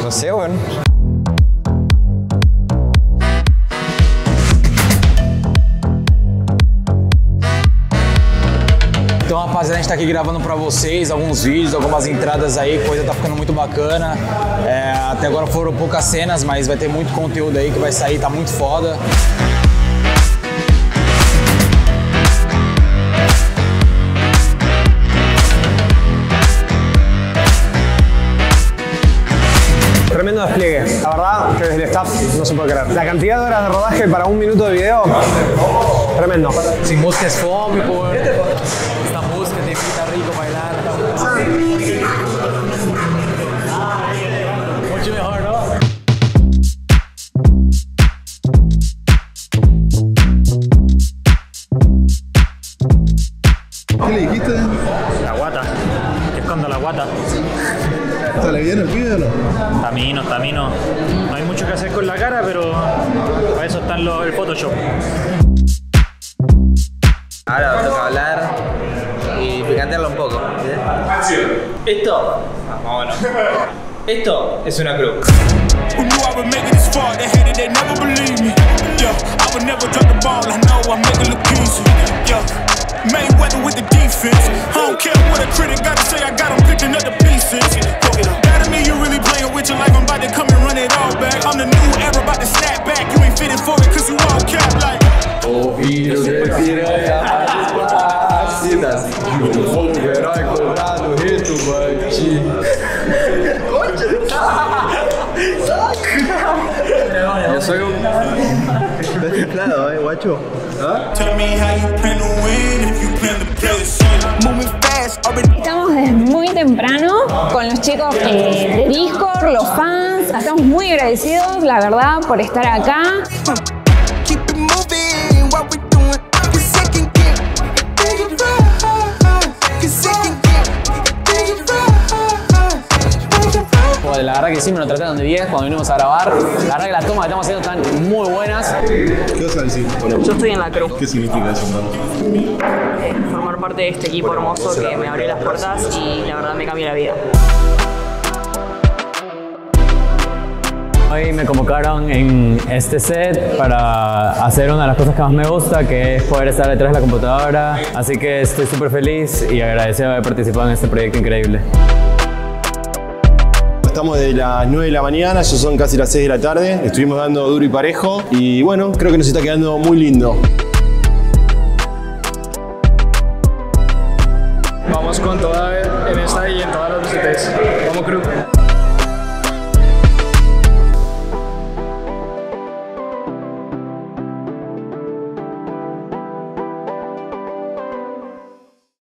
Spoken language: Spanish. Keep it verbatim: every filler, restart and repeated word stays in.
No sé, weón. Então, rapaziada, a gente tá aqui gravando pra vocês alguns vídeos, algumas entradas aí, coisa tá ficando muito bacana. É, até agora foram poucas cenas, mas vai ter muito conteúdo aí que vai sair, tá muito foda. Tremendo despliegue. La verdad que desde el staff no se puede creer. La cantidad de horas de rodaje para un minuto de video, tremendo. Sin música es fome, pô. Esta música tem que estar rico bailar. Mucho mejor, ¿no? ¿Qué le dijiste? La guata, que esconda la guata. ¿Sale bien el pibe o no? Tamino, tamino. No hay mucho que hacer con la cara, pero para eso están los, el Photoshop. Ahora toca hablar y picantearlo un poco. Esto, vámonos. Esto es una cruz. Mayweather with the defense. I don't care what a critic gotta say, I got him picking up the pieces. That to me, you really playing with your life, I'm about to come and run it all back. I'm the new era, about to snap back. You ain't fitting for it, cause you all cap like. O filho de piranha ácidas, o fogo herói cobrado, retumbante. Yo soy un... Estás inflado, eh, guacho. ¿Ah? Tell me how you plan to win if you plan to play this. Moving fast, Estamos desde muy temprano con los chicos eh, de Discord, los fans. Estamos muy agradecidos, la verdad, por estar acá. keep it moving, what we doing? Cause it can get big right. Cause it can get big right. Pues la verdad que sí, me lo trataron de diez cuando vinimos a grabar. La verdad que las tomas que estamos haciendo están muy buenas. ¿Qué vas a decir? Yo estoy en la cruz. ¿Qué significa eso, hermano? Eh, formar parte de este equipo hermoso que me abrió las puertas y la verdad me cambió la vida. Hoy me convocaron en este set para hacer una de las cosas que más me gusta, que es poder estar detrás de la computadora. Así que estoy súper feliz y agradecido de haber participado en este proyecto increíble. Estamos de las nueve de la mañana, ya son casi las seis de la tarde. Estuvimos dando duro y parejo y bueno, creo que nos está quedando muy lindo. Vamos con toda en esta y en todas las V Ts. Vamos, crew.